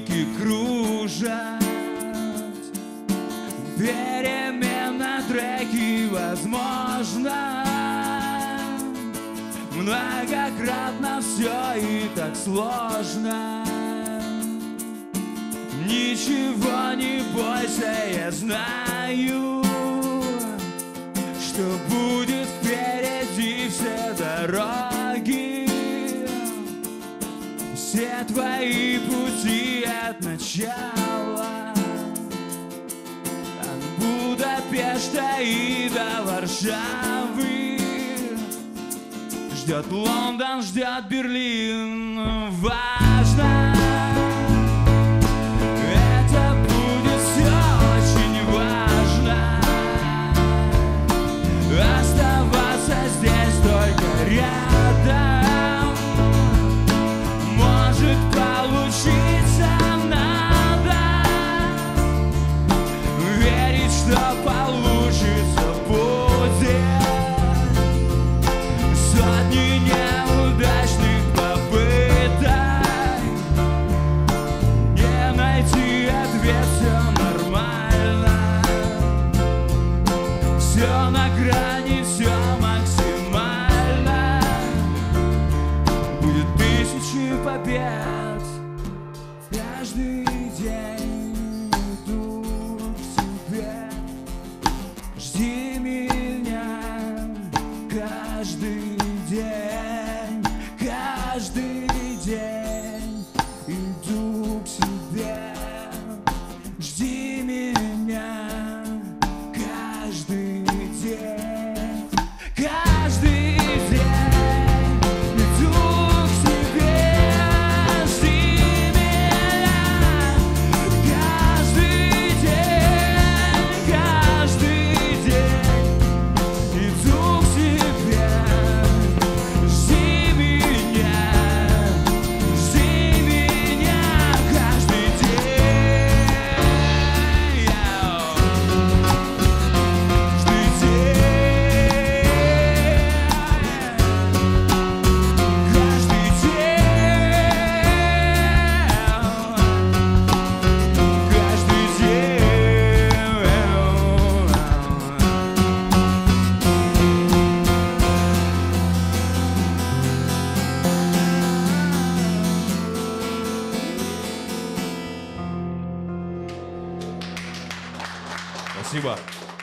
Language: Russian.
Чайки кружат, перемена треки возможно. Многократно все и так сложно. Ничего не бойся, я знаю, что будет впереди все дороги. Все твои пути от начала, от Будапешта и до Варшавы. Ждет Лондон, ждет Берлин. Важно, это будет все очень важно. Оставаться здесь только рядом. Может получиться, надо верить, что получится будет. Сотни неудачных попыток, не найти ответ, все нормально. Все на грани, все максимально. Будет тысячи побед. Каждый день иду к себе. Жди меня каждый день, каждый день иду к себе. Жди меня каждый день, каждый день иду к себе. Жди меня каждый день, каждый день иду к себе. Жди меня каждый день. Спасибо.